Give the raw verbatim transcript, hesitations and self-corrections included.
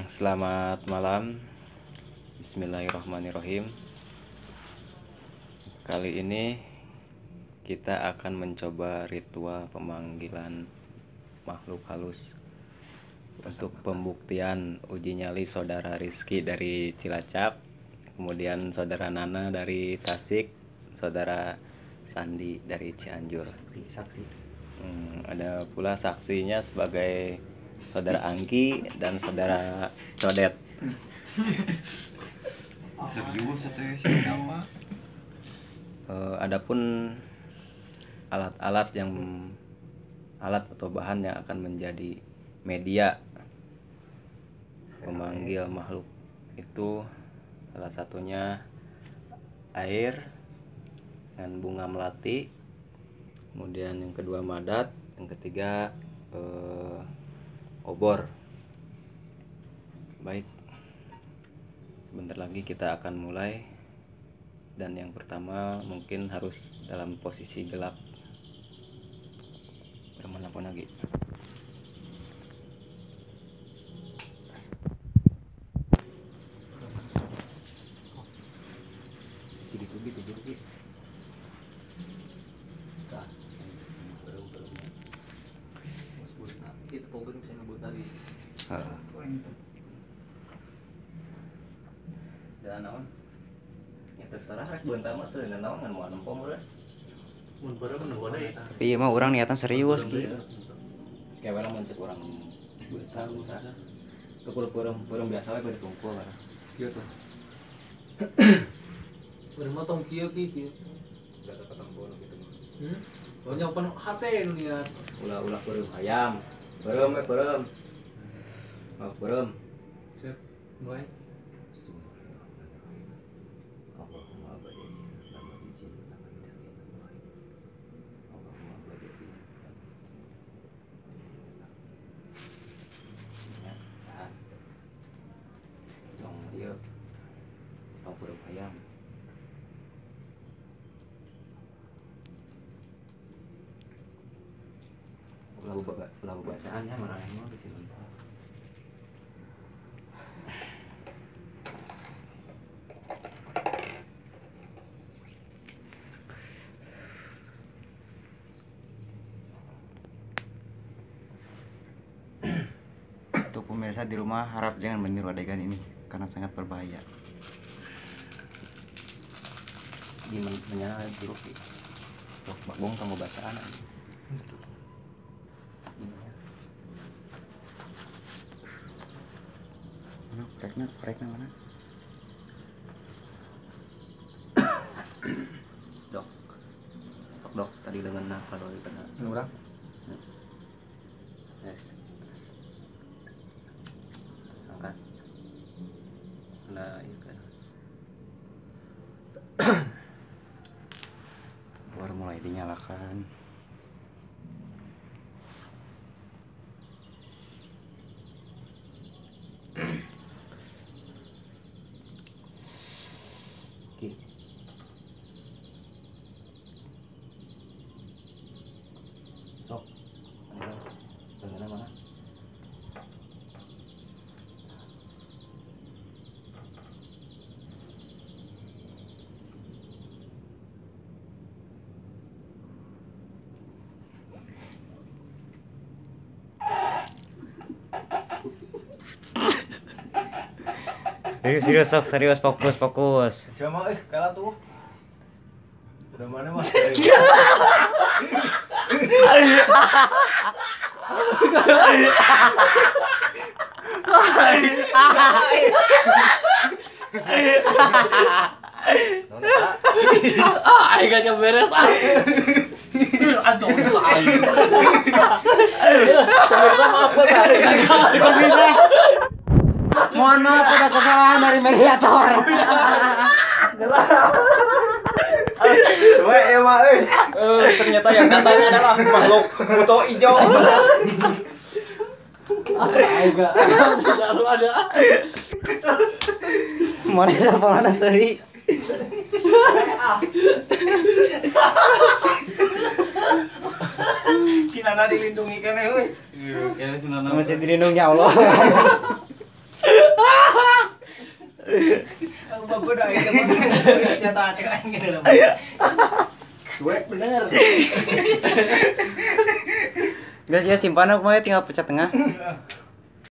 Selamat malam. Bismillahirrahmanirrahim. Kali ini kita akan mencoba ritual pemanggilan makhluk halus untuk pembuktian uji nyali saudara Rizky dari Cilacap, kemudian saudara Nana dari Tasik, saudara Sandi dari Cianjur. Saksi, saksi. Hmm, ada pula saksinya sebagai saudara Angki dan saudara Codet. Serius atau siapa? Uh, adapun alat-alat yang alat atau bahan yang akan menjadi media memanggil makhluk itu salah satunya air dan bunga melati, kemudian yang kedua madat, yang ketiga uh, obor. Baik, sebentar lagi kita akan mulai, dan yang pertama mungkin harus dalam posisi gelap. Kemana pun lagi. Gitu gitu gitu. Itu program saya ngebut tadi. Heeh. Dan naon? Ya terserah rek beuntar mah teu naon ngan moal nempong urang. Mun bareng mun boda ya. Tapi ieu mah urang niatan serius ki. Kayak orang mencek orang beuntar beuntar. Teu peureum peureum biasa we bade tungkul lah. Kieu tuh. Urang mah tong kieu ki kieu. Udah ketemu gitu mah. Hmm? Banyak penuh hate nu niat. Ulah-ulah peureum ayam. Peureum we peureum. Oh, peureum. Siap. Mulai. Lagu bacaannya mana yang mau di sini. Untuk pemirsa di rumah harap jangan meniru adegan ini karena sangat berbahaya. Gimana menyala jeruk sih. Tuh, bakbong kamu bacaan aja. Mana koreknya? Koreknya mana? Dok. Dok, dok tadi dengan apa doi kena. Urang. Yes. Angkat. Nah, itu kan. Baru mulai dinyalakan. Oke. Sok. Mana? Mana mana? Serius, serius sok, serius, fokus, fokus. Siapa eh kalah tuh. Udah mana mas? Ah, aing gak beres ah. Aduh, aing. Pemirsa maaf pemirsa. Mohon maaf ada kesalahan dari mediator. Weh ya mak eh. Eh, ternyata yang datanya adalah makhluk buto hijau. Aing gak. Tidak lu ada. Mana ada mana seri? Si Nana dilindungi kan euy. Iya, kayaknya si Nana Masih dilindungi Allah. mah gua udah itu mah nyata cek aing gini lah. Cuek bener. Guys ya simpan aku mah tinggal pecah tengah.